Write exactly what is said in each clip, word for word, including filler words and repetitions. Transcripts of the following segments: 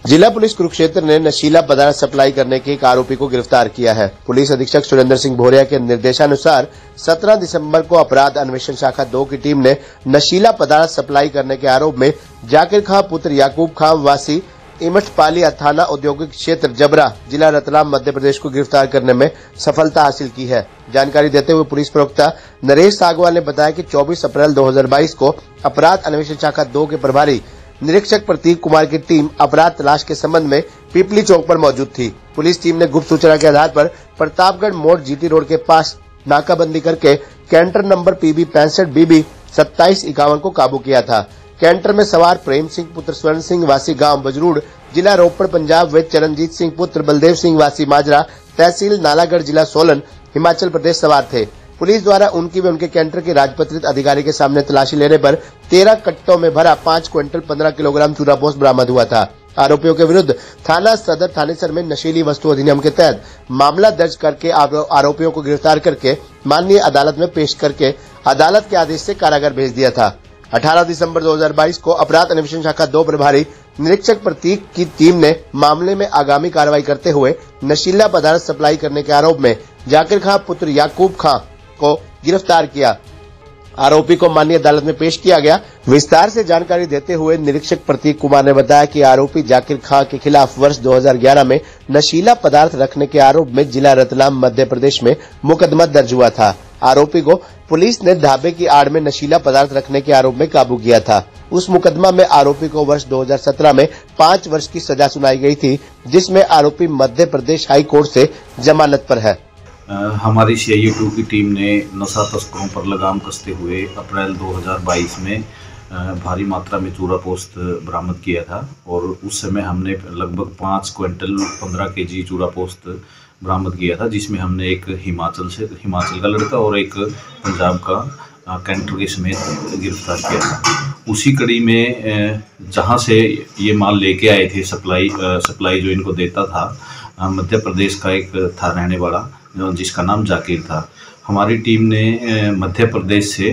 जिला पुलिस कुरुक्षेत्र ने नशीला पदार्थ सप्लाई करने के एक आरोपी को गिरफ्तार किया है। पुलिस अधीक्षक सुरेंद्र सिंह भोरिया के निर्देशानुसार सत्रह दिसंबर को अपराध अन्वेषण शाखा दो की टीम ने नशीला पदार्थ सप्लाई करने के आरोप में जाकिर खां पुत्र याकूब खां वासी इमठपाली थाना औद्योगिक क्षेत्र जबरा जिला रतलाम मध्य प्रदेश को गिरफ्तार करने में सफलता हासिल की है। जानकारी देते हुए पुलिस प्रवक्ता नरेश सागवान ने बताया कि चौबीस अप्रैल दो हज़ार बाईस को अपराध अन्वेषण शाखा दो के प्रभारी निरीक्षक प्रतीक कुमार की टीम अपराध तलाश के संबंध में पीपली चौक पर मौजूद थी। पुलिस टीम ने गुप्त सूचना के आधार पर प्रतापगढ़ मोड़ जीटी रोड के पास नाकाबंदी करके कैंटर नंबर पीबी पैंसठ बीबी सत्ताईस इक्यावन को काबू किया था। कैंटर में सवार प्रेम सिंह पुत्र स्वर्ण सिंह वासी गांव बजरूड जिला रोपड़ पंजाब व चरणजीत सिंह पुत्र बलदेव सिंह वासी माजरा तहसील नालागढ़ जिला सोलन हिमाचल प्रदेश सवार थे। पुलिस द्वारा उनकी व उनके कैंटर के राजपत्रित अधिकारी के सामने तलाशी लेने पर तेरह कट्टों में भरा पाँच क्विंटल पंद्रह किलोग्राम चूरा पोस्त बरामद हुआ था। आरोपियों के विरुद्ध थाना सदर थानेसर में नशीली वस्तु अधिनियम के तहत मामला दर्ज करके आरोपियों को गिरफ्तार करके माननीय अदालत में पेश करके अदालत के आदेश से कारागार भेज दिया था। अठारह दिसंबर दो हज़ार बाईस को अपराध अन्वेषण शाखा दो प्रभारी निरीक्षक प्रतीक की टीम ने मामले में आगामी कार्रवाई करते हुए नशीला पदार्थ सप्लाई करने के आरोप में जाकिर खां पुत्र याकूब खां को गिरफ्तार किया। आरोपी को माननीय अदालत में पेश किया गया। विस्तार से जानकारी देते हुए निरीक्षक प्रतीक कुमार ने बताया कि आरोपी जाकिर खां के खिलाफ वर्ष दो हज़ार ग्यारह में नशीला पदार्थ रखने के आरोप में जिला रतलाम मध्य प्रदेश में मुकदमा दर्ज हुआ था। आरोपी को पुलिस ने ढाबे की आड़ में नशीला पदार्थ रखने के आरोप में काबू किया था। उस मुकदमा में आरोपी को वर्ष दो हज़ार सत्रह में पाँच वर्ष की सजा सुनाई गई थी, जिसमें आरोपी मध्य प्रदेश हाई कोर्ट से जमानत पर है। आ, हमारी सी आई ए टू की टीम ने नशा तस्करों पर लगाम कसते हुए अप्रैल दो हज़ार बाईस में आ, भारी मात्रा में चूरा पोस्त बरामद किया था और उस समय हमने लगभग पाँच क्विंटल पंद्रह के जी चूरा पोस्त बरामद किया था, जिसमें हमने एक हिमाचल से हिमाचल का लड़का और एक पंजाब का कैंटर के समेत गिरफ्तार किया था। उसी कड़ी में जहां से ये माल लेके आए थे, सप्लाई सप्लाई जो इनको देता था मध्य प्रदेश का एक था रहने वाला जिसका नाम जाकिर था। हमारी टीम ने मध्य प्रदेश से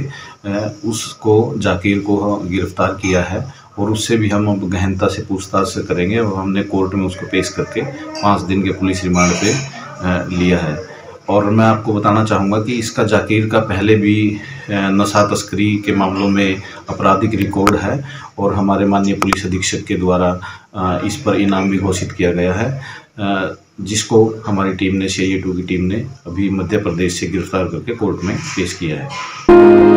उसको जाकिर को गिरफ्तार किया है और उससे भी हम गहनता से पूछताछ करेंगे और हमने कोर्ट में उसको पेश करके पाँच दिन के पुलिस रिमांड पे लिया है। और मैं आपको बताना चाहूँगा कि इसका जाकिर का पहले भी नशा तस्करी के मामलों में आपराधिक रिकॉर्ड है और हमारे माननीय पुलिस अधीक्षक के द्वारा इस पर इनाम भी घोषित किया गया है, जिसको हमारी टीम ने सी आई ए टू की टीम ने अभी मध्य प्रदेश से गिरफ्तार करके कोर्ट में पेश किया है।